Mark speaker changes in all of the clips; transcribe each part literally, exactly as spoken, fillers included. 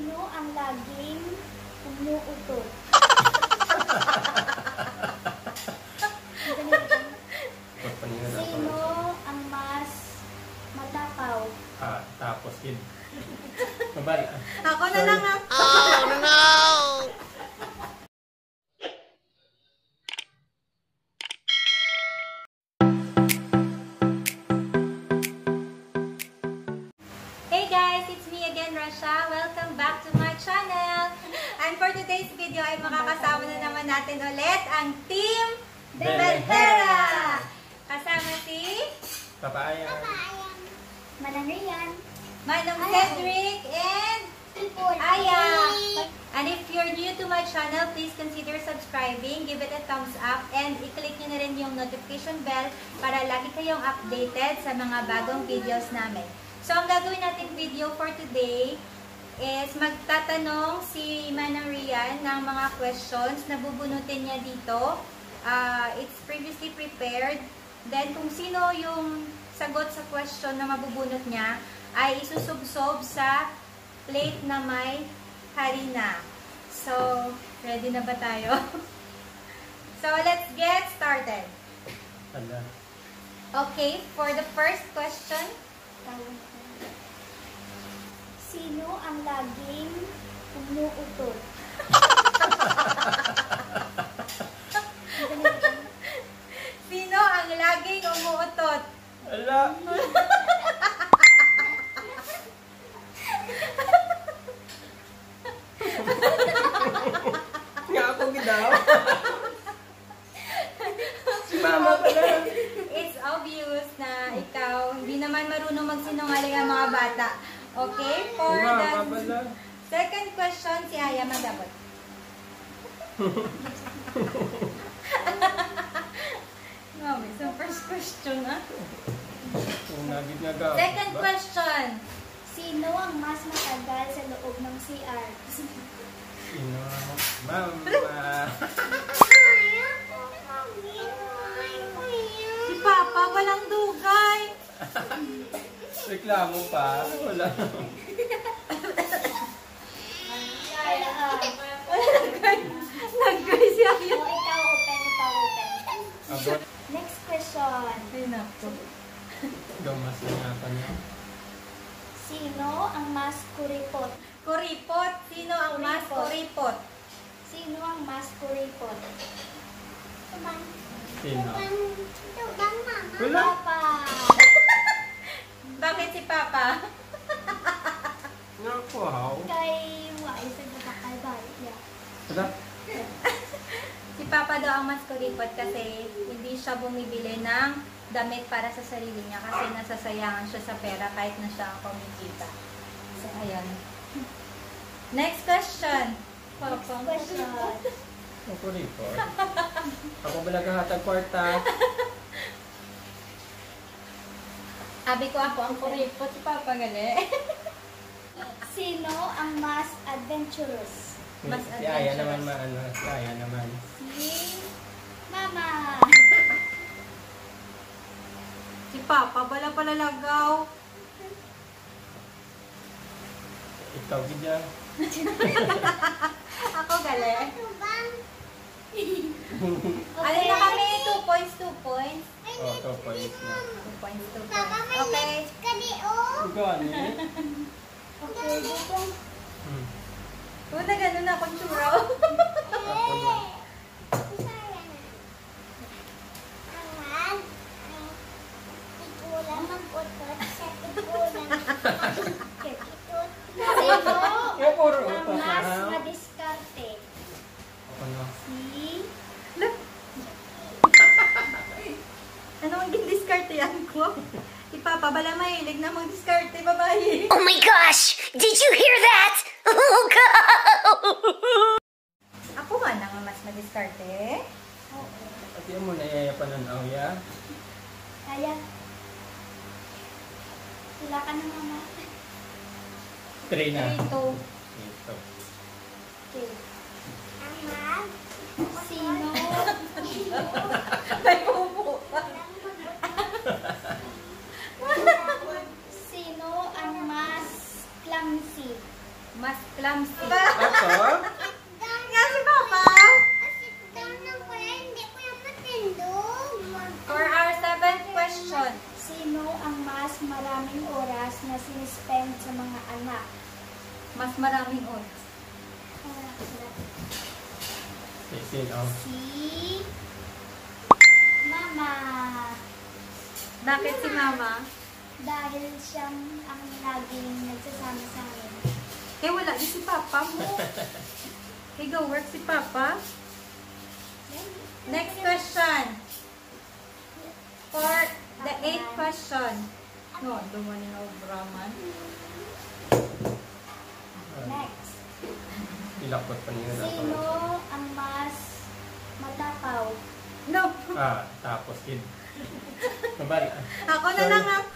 Speaker 1: Sino ang laging umuutot? Sino ang mas matakaw?
Speaker 2: Ah, tapos yun. Mabal.
Speaker 3: Ako na lang ah.
Speaker 4: Oh no!
Speaker 3: Hey guys, it's me again, Rasha. Welcome back to my channel. And for today's video ay makakasama na naman natin ulit ang Team Belhera. Kasama si
Speaker 2: Papaya.
Speaker 1: Manang Rian.
Speaker 3: Manong Cedric and Aya. And if you're new to my channel, please consider subscribing, give it a thumbs up, and i-click nyo na rin yung notification bell para lagi kayong updated sa mga bagong videos namin. So, ang gagawin nating video for today is magtatanong si Manang Rian ng mga questions na bubunutin niya dito. Uh, it's previously prepared. Then, kung sino yung sagot sa question na mabubunot niya, ay isusubsob sa plate na may harina. So, ready na ba tayo? So, let's get started.
Speaker 2: Ala.
Speaker 3: Okay, for the first question,
Speaker 1: Sino ang laging umuutot?
Speaker 3: sino ang laging umuutot?
Speaker 2: Ala. Nga ako gidaw. Si mama pala.
Speaker 3: It's obvious na ikaw, hindi naman marunong magsinungaling ang mga bata. Okay, for
Speaker 2: Si mama
Speaker 3: the
Speaker 2: pala.
Speaker 3: second question, si Aya magabot. Mami, so first question, ha?
Speaker 2: Kung nagit nga ka.
Speaker 3: Second
Speaker 2: Ba?
Speaker 3: question.
Speaker 1: Sino ang mas matagal sa loob ng C R?
Speaker 2: Sino? Mama.
Speaker 3: Si Papa, walang dugay.
Speaker 2: Reklamo pa. Wala.
Speaker 1: Kaya, ah.
Speaker 3: Nag-gray si Aya.
Speaker 1: Oh, ikaw open, ikaw open.
Speaker 2: Abot.
Speaker 1: Next question.
Speaker 3: Ay, naku.
Speaker 2: Gamas na nga pa niya.
Speaker 1: Sino ang mas kuripot?
Speaker 3: Kuripot. Sino ang mas kuripot?
Speaker 1: Sino ang mas kuripot?
Speaker 2: Sino?
Speaker 1: Wala
Speaker 2: Wala.
Speaker 1: pa.
Speaker 3: Bakit si Papa?
Speaker 2: Nga po, how?
Speaker 1: Kay Wai sa bakal balik niya.
Speaker 2: Wala.
Speaker 3: Si Papa daw ang mas kuripot kasi hindi siya bumibili ng damit para sa sarili niya kasi nasasayangan siya sa pera kahit na siya ang kumikita. So, ayan. Next question. Papa.
Speaker 1: Question.
Speaker 2: Ako rin po. Ako ba naghahatag kwarta?
Speaker 3: Sabi ko ako ang kuripot, si Papa gali.
Speaker 1: Sino ang mas adventurous?
Speaker 3: Mas
Speaker 2: Si Aya
Speaker 3: adventurous.
Speaker 2: naman maano. Si Aya naman.
Speaker 1: Si Mama.
Speaker 3: Si Papa, wala pala lagaw.
Speaker 2: Ikaw gidya.
Speaker 3: Ako gali. Alin na kami? Two points, two points.
Speaker 2: Oh, two points na.
Speaker 3: Two points, two points. Okay.
Speaker 2: Ikaw ano eh?
Speaker 1: Okay, dito.
Speaker 2: Hmm.
Speaker 3: Una ganun na akong churro.
Speaker 2: Ako na.
Speaker 1: Sino
Speaker 2: Yung puro
Speaker 1: ang
Speaker 2: utos na
Speaker 1: mas
Speaker 2: ha?
Speaker 1: madiskarte?
Speaker 2: Ako na.
Speaker 1: Si
Speaker 3: Ano ang diskarte yan ko? Si Papa, bala mahilig na mag-diskarte, babae.
Speaker 4: Oh my gosh! Did you hear that? Oh god!
Speaker 3: Ako nga na nga mas madiskarte.
Speaker 2: Pati mo na yaya pananaw ya.
Speaker 1: Kaya. Wala ka na mama.
Speaker 2: Three na.
Speaker 3: Three, two.
Speaker 2: Ito.
Speaker 1: Okay. Sino?
Speaker 3: May pupo pa.
Speaker 1: Sino ang mas clumsy?
Speaker 3: Mas clumsy.
Speaker 2: Ako?
Speaker 3: Nga si Papa. For our seventh question.
Speaker 1: Sino ang mas maraming oras na sinispend sa mga anak?
Speaker 3: Mas maraming oras.
Speaker 2: Si sino?
Speaker 1: Si Mama.
Speaker 3: Bakit si Mama?
Speaker 1: Dahil siyang ang laging nagsasama sa amin.
Speaker 3: Eh, wala din si Papa mo. Okay, go work si Papa. Next question. For the eighth question. No, the one in Brahman.
Speaker 1: Next.
Speaker 2: Ilakot pa niyo na ako.
Speaker 1: Sino ang mas matakaw?
Speaker 3: No.
Speaker 2: Ah, tapos kid. Mabali.
Speaker 3: Ako na lang ang...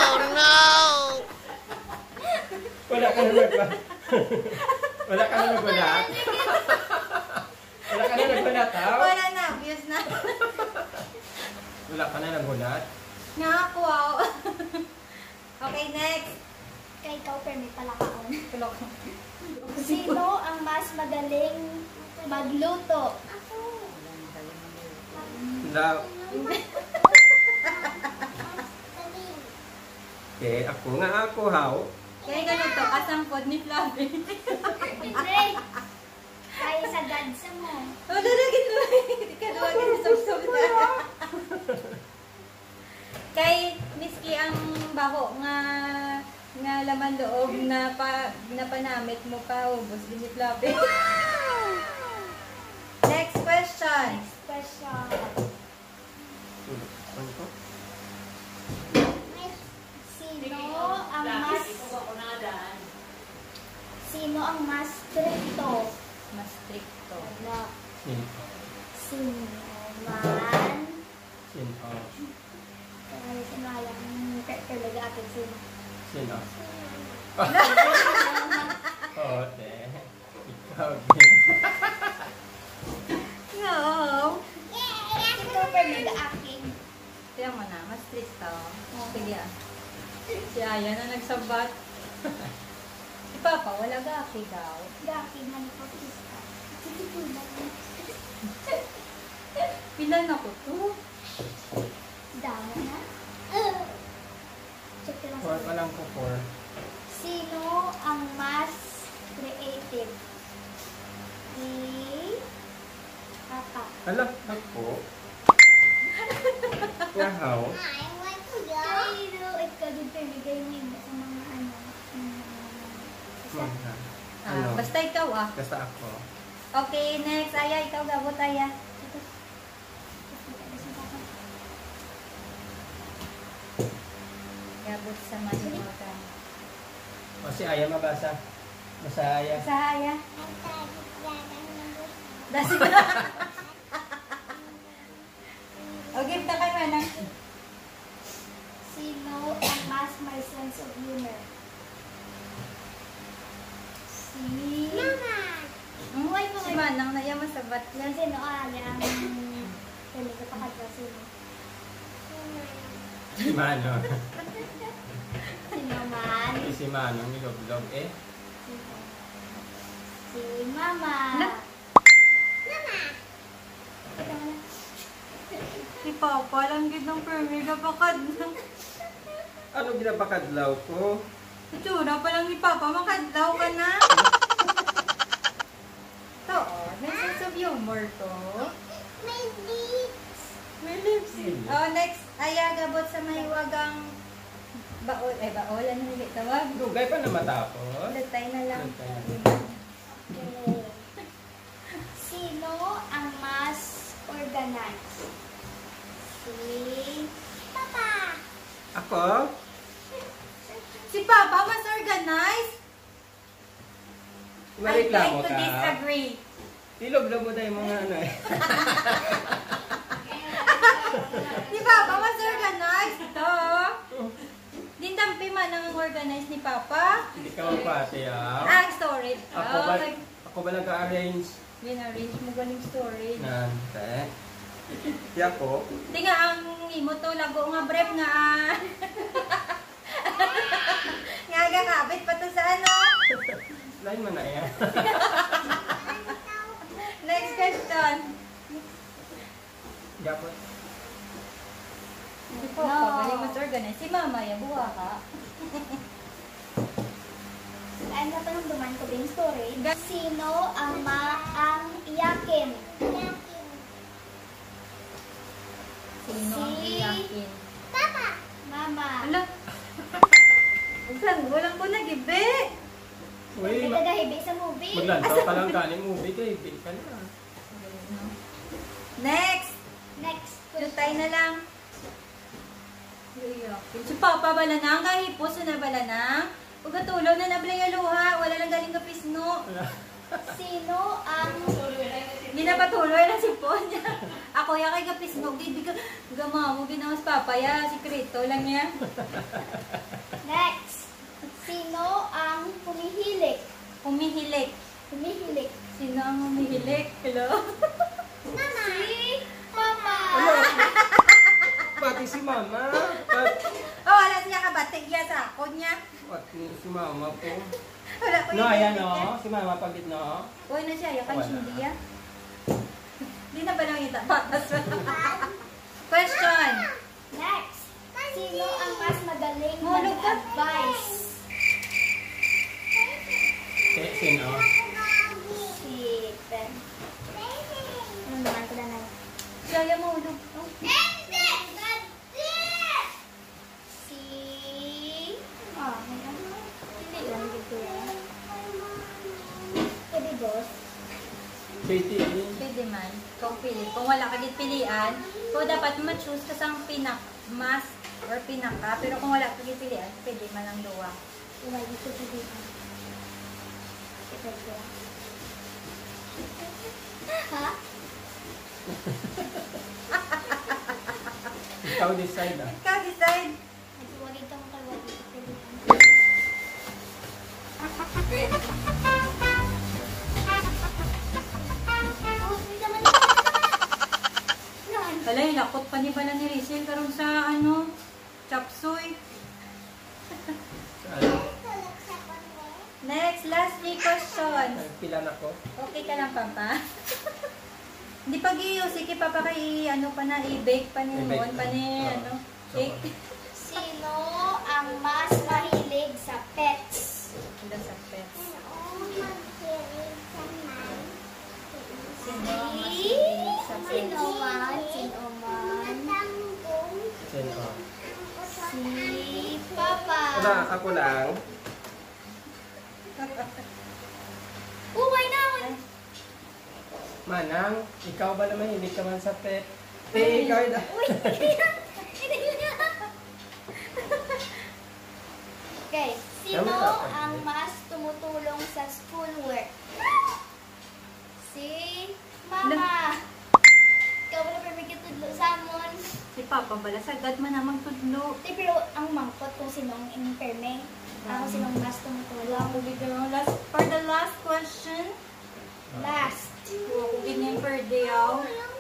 Speaker 2: Wala ka na nagba. Wala ka na nagbalat. Wala ka na nagbalat, ha?
Speaker 3: Wala na, obvious na.
Speaker 2: Wala ka na nagbalat.
Speaker 3: Nga ako, wow. Okay, next.
Speaker 1: Kay ikaw, permit pala kaon.
Speaker 3: Tulog.
Speaker 1: Sino ang mas magaling magluto?
Speaker 2: Love. Okay, ako nga ako, how?
Speaker 3: Kaya ganito, kasangkod ni Flavi.
Speaker 1: Hindi. Kaya sa gadsa mo.
Speaker 3: O, lalagin mo. Hindi ka duwagin sa sub na. Kay miski ang baho nga nga laman loob na pa na panamit mo pa ubos din ni Flavi. Next question.
Speaker 1: Question.
Speaker 2: Ano to?
Speaker 1: Sino ang mas Sino ang mas stricto?
Speaker 3: Mas stricto.
Speaker 1: Wala.
Speaker 2: Sino?
Speaker 1: Sino man?
Speaker 2: Sino?
Speaker 1: Kaya sinayang talaga akin sino.
Speaker 2: Sino? Oo, te. Ikaw, din.
Speaker 3: No.
Speaker 1: Ikaw permit akin.
Speaker 3: Kaya mo na, mas stricto. Sige ah. Si Aya na nagsabat. Si Papa, wala gaki daw.
Speaker 1: Gakin man ko pista. Sige po lang.
Speaker 3: Pila na ko to.
Speaker 1: Dama na. Check ko lang
Speaker 2: Four
Speaker 1: sa
Speaker 2: pa lang po, four.
Speaker 1: Sino ang mas creative? Si Papa.
Speaker 2: Hala, ako. Nga, how?
Speaker 1: Pero ikaw din pinigay mo yun sa mga ano. Isa.
Speaker 2: Mga,
Speaker 3: Ah,
Speaker 2: ano?
Speaker 3: basta ikaw ah.
Speaker 2: Basta ako.
Speaker 3: Okay, next. Aya, ikaw gabot, Aya. Gabot sa Manila.
Speaker 2: O si Aya mabasa. Basta Aya.
Speaker 3: Sa Aya. Dasi O, give na kayo na.
Speaker 1: Sino ang mas may sense of humor? Si Mama.
Speaker 3: Umuhay mo si Manang na yaman sa bat.
Speaker 1: Yan sino ah, yung hindi ko pa kadwa sino.
Speaker 2: Si Mano.
Speaker 1: Sino man?
Speaker 2: Si Mano, milog-log eh.
Speaker 1: Si Mama.
Speaker 3: Na-
Speaker 1: Mama. Ito mo na.
Speaker 3: Si Papa lang gid ng permiga pakad.
Speaker 2: Ano ginapakadlaw ko?
Speaker 3: Itsura pa lang ni Papa, makadlaw ka na. To, oh, may sense of humor to.
Speaker 1: May lips.
Speaker 3: May lips. Oh, next, Aya, gabot sa may wagang baol. Eh, baol, ano hindi tawag?
Speaker 2: Dugay pa na matapos.
Speaker 3: Lutay na lang.
Speaker 2: Lutay.
Speaker 1: Okay. Sino ang mas organized? Si Papa.
Speaker 2: Ako?
Speaker 3: Si Papa, mas organized? I
Speaker 2: Mareklamo
Speaker 3: beg to
Speaker 2: ka.
Speaker 3: disagree.
Speaker 2: Tilog-log mo tayo mga ano eh.
Speaker 3: Si Papa, mas organized. Ito. Din tampi man ang organized ni Papa.
Speaker 2: Hindi ka magpati ah.
Speaker 3: Ah, storage.
Speaker 2: Ako ba,
Speaker 3: Okay.
Speaker 2: ako ba nag-arrange
Speaker 3: Bin-arrange mo galing storage.
Speaker 2: na te? Kaya po,
Speaker 3: Di nga ang imo to, lago nga brep nga. Nga gagabit pa to sa ano.
Speaker 2: na Lain man na yan.
Speaker 3: Next question.
Speaker 2: Gapon.
Speaker 3: Si Papa,
Speaker 1: No.
Speaker 3: galing mas organize. Si Mama, ya, buha ka.
Speaker 1: Ay, natanong ko din story. Sino ang ma ang iyakin?
Speaker 3: Sino ang
Speaker 1: Si-
Speaker 3: iyakin?
Speaker 1: Papa. Mama.
Speaker 3: Ala. Saan? Walang ko nagibi.
Speaker 2: Uy,
Speaker 1: May
Speaker 2: ma-
Speaker 1: nagahibi sa movie.
Speaker 2: maglantaw ka lang galing movie kay Bill ka na.
Speaker 3: Next.
Speaker 1: Next.
Speaker 3: Tutay na lang. Iyakin. Si Papa bala na. Ang kahipos na bala na. Huwag katulog na nablay nga luha. Wala lang galing kapisno.
Speaker 1: Sino ang
Speaker 3: Ginapatuloy na si Ponya. Ako ya kay kapisno. Hindi ka gamamo. Ginawas Papa ya. Sikrito lang niya.
Speaker 1: next? Sino ang humihilik?
Speaker 3: Humihilik.
Speaker 1: Humihilik.
Speaker 3: Sino ang humihilik? Hello?
Speaker 1: Mama. Si Mama.
Speaker 2: Ano? Pati si Mama. Pati,
Speaker 3: Oh, wala siya kabatig ya sa ako niya.
Speaker 2: pati si Mama po.
Speaker 3: Wala ko
Speaker 2: No, ayan
Speaker 3: niya.
Speaker 2: no. Si Mama pagit no.
Speaker 3: Uy, na siya. Yakan
Speaker 2: Wala.
Speaker 3: hindi ya. Hindi na ba nakita? Patas. Question.
Speaker 1: Next. Sino ang mas magaling
Speaker 3: Hulog ka.
Speaker 1: mag-advise?
Speaker 2: Si, sino?
Speaker 1: Si Ben. Ano naman ko na na?
Speaker 3: Siya yung mahulog. Oh.
Speaker 1: Si... Ah, may ano? Hindi yun. Dito yan. Pwede boss.
Speaker 2: Katie.
Speaker 3: Pwede man. Kung pili. Kung wala ka din pilian, kung dapat ma-choose ka sa pinak, mas, or pinaka. Pero kung wala ka din pilian, pwede man ang luwa.
Speaker 1: Uway, dito dito. Ito ko. Ha?
Speaker 2: Ikaw decide ah.
Speaker 3: Ikaw decide.
Speaker 1: Huwag itong kalwa dito. Pwede yan. Oh, may laman na. Yan.
Speaker 3: Wala, yung lakot pa ni pala ni Rizal karon sa ano, chapsuy.
Speaker 2: Ano?
Speaker 3: Next, last three questions.
Speaker 2: Pila na ko.
Speaker 3: Okay ka lang, Papa? Hindi pag iyo, sige Papa kay ano pa na, i-bake pa ni
Speaker 2: I-bake
Speaker 3: Mon pa
Speaker 2: na.
Speaker 3: ni
Speaker 2: Oo.
Speaker 3: ano, cake.
Speaker 1: Sino ang mas mahilig sa pets?
Speaker 3: Sila sa pets.
Speaker 1: Si...
Speaker 3: Sino ang mas mahilig sa
Speaker 1: Sino
Speaker 3: pets?
Speaker 1: man? Sino man?
Speaker 2: Sino?
Speaker 1: Si Papa.
Speaker 2: Wala, ako lang.
Speaker 1: Oh, why not?
Speaker 2: Manang, ikaw ba naman hindi ka man sa pet? Eh, ikaw na.
Speaker 1: Uy, okay, sino ang mas tumutulong sa schoolwork? Si Mama. Ikaw ba na permit tudlo sa amon?
Speaker 3: Si Papa bala sagad man namang tudlo.
Speaker 1: Di, pero ang mangkot kung sinong in-perming. Ako sinong mas tumutulong.
Speaker 3: Last, for the last question,
Speaker 1: Last.
Speaker 3: ako ganyan per day oh.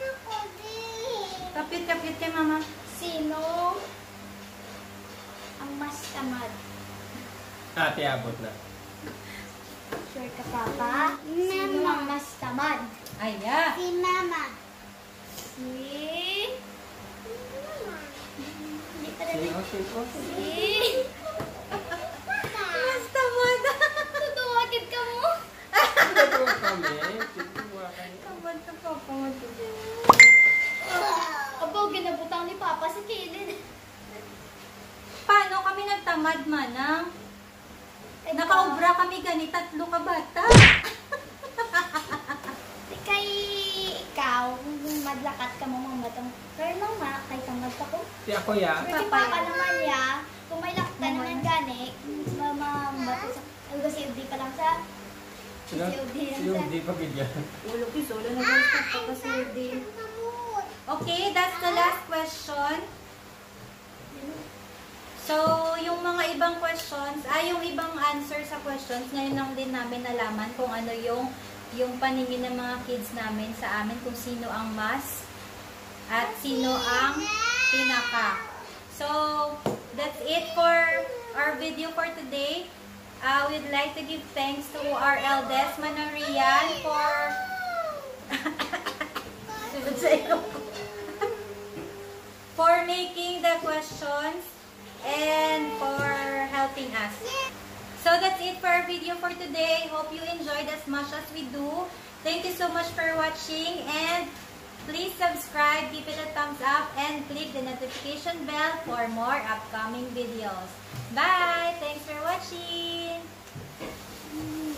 Speaker 3: Kapit kapit kay Mama.
Speaker 1: Sino ang mas tamad?
Speaker 2: Ate, abot na.
Speaker 1: Sure ka, Papa? Sino ang mas tamad?
Speaker 3: Aya.
Speaker 1: Si Mama. Si... Hindi pa rin.
Speaker 2: Sino? Sino?
Speaker 1: Si...
Speaker 3: Mas tamad.
Speaker 1: Tutuwagid ka mo.
Speaker 2: Sino kami? Sino kami?
Speaker 3: Tamad ka Papa mo today.
Speaker 1: Abaw, ginabutang ni Papa sa kilid.
Speaker 3: Paano kami nagtamad manang? Nakaubra kami gani tatlo ka bata.
Speaker 1: Kay ikaw, madlakat ka mo mga batang. Pero nang ma, kay tamad pa ko.
Speaker 2: Si ako ya.
Speaker 1: Pero kay Papa naman ya, kung may lakta naman gani, mamambato sa... Ay, kasi hindi pa lang sa...
Speaker 2: Sino? Sino hindi pa bigyan?
Speaker 3: Ulo ko solo na gusto ko kasi din. Okay, that's the last question. So, yung mga ibang questions, ay yung ibang answer sa questions, ngayon lang din namin nalaman kung ano yung yung paningin ng mga kids namin sa amin, kung sino ang mas at sino ang pinaka. So, that's it for our video for today. Uh, we'd like to give thanks to our eldest, Manang Rian, for for making the questions and for helping us. So that's it for our video for today. Hope you enjoyed as much as we do. Thank you so much for watching, and please subscribe, give it a thumbs up, and click the notification bell for more upcoming videos. Bye! Thanks for watching!